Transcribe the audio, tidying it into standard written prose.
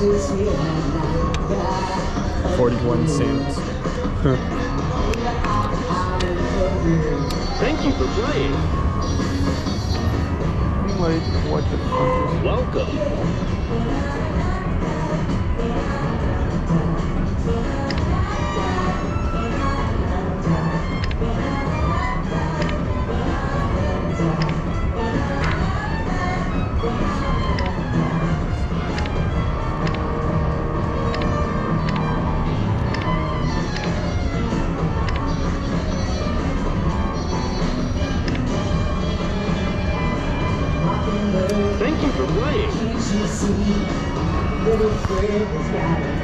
41 cents. Thank you for playing. Wait, what the fuck is Welcome. Thank you for playing.